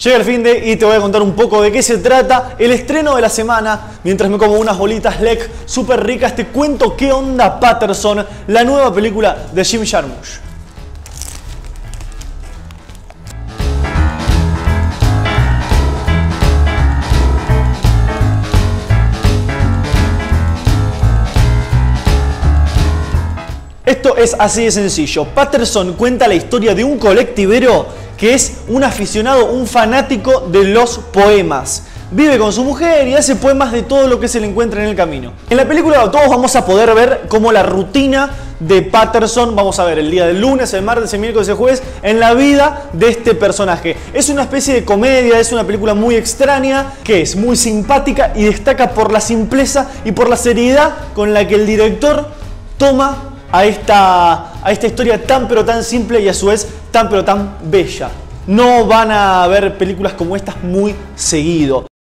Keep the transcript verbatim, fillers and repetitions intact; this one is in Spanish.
Llega el finde y te voy a contar un poco de qué se trata el estreno de la semana. Mientras me como unas bolitas Lek súper ricas, te cuento qué onda Paterson, la nueva película de Jim Jarmusch. Esto es así de sencillo. Paterson cuenta la historia de un colectivero que es un aficionado, un fanático de los poemas. Vive con su mujer y hace poemas de todo lo que se le encuentra en el camino. En la película todos vamos a poder ver cómo la rutina de Paterson, vamos a ver el día del lunes, el martes, el miércoles, el jueves, en la vida de este personaje. Es una especie de comedia, es una película muy extraña, que es muy simpática y destaca por la simpleza y por la seriedad con la que el director toma a esta, a esta historia tan pero tan simple y a su vez tan pero tan bella. No van a ver películas como estas muy seguido.